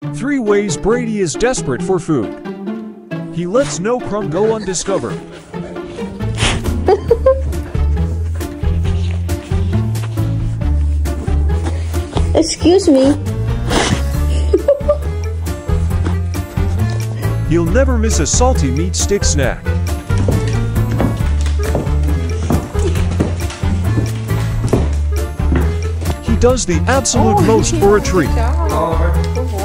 3 ways Brady is desperate for food. He lets no crumb go undiscovered. Excuse me. He'll never miss a salty meat stick snack. He does the absolute most for a treat. Oliver, good boy.